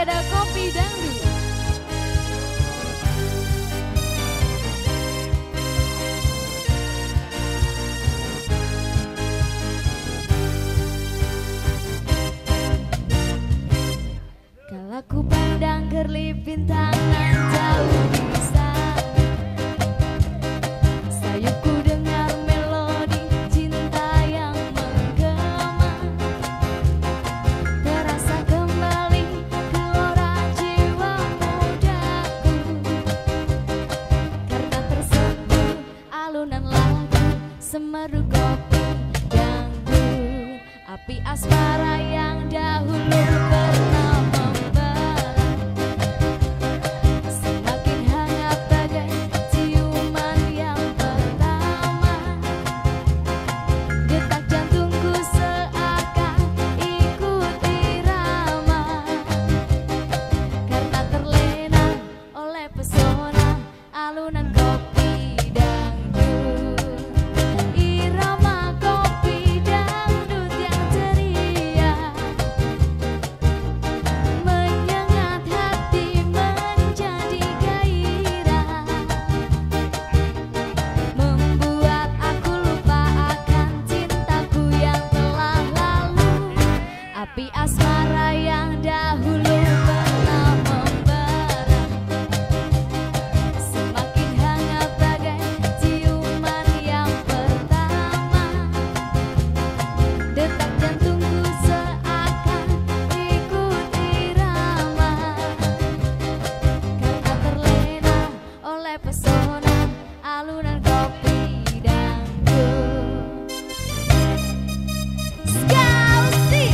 ada kopi dangdut. Kalau ku pandang kerlip bintangan jauh di sana, sayupku dengar melodi cinta yang menggema, terasa kembali gelora jiwa mudaku, karena tersentuh alunan lagu semeru kopi dangdut, api asmara yang dahulu pernah alunan kopi dangdut, irama kopi dangdut yang ceria, menyengat hati menjadi gairah, membuat aku lupa akan cintaku yang telah lalu, api asmara yang dahulu pernah pesona alunan kopi dangdut. Skausi.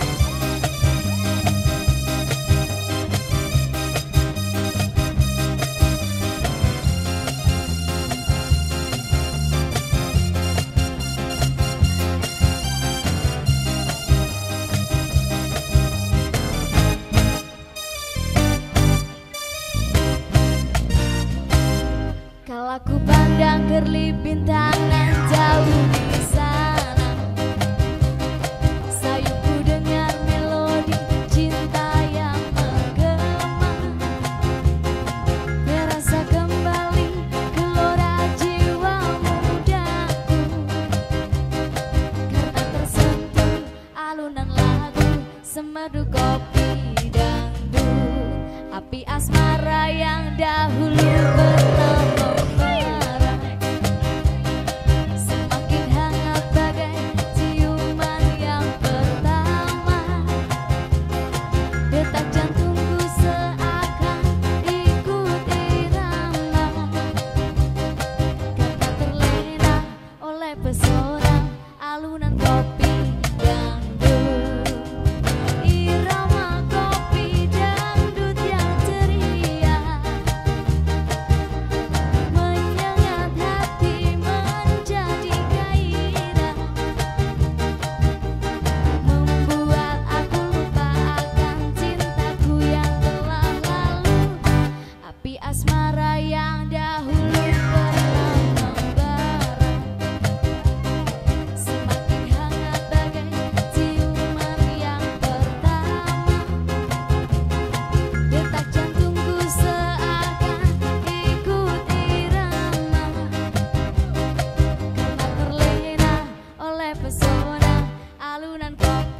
Kalau ku pandang kerlip bintangan jauh di sana, sayupku dengar melodi cinta yang menggema, terasa kembali gelora jiwa mudaku, karena tersentuh alunan lagu semeru kopi dangdut, api asmara yang dahulu pernah pesona alunan kopi dangdut, irama kopi dangdut yang ceria, menyengat hati menjadi gairah, membuat aku lupa akan cintaku yang telah lalu, api asmara yang dahulu pesona alunan kopi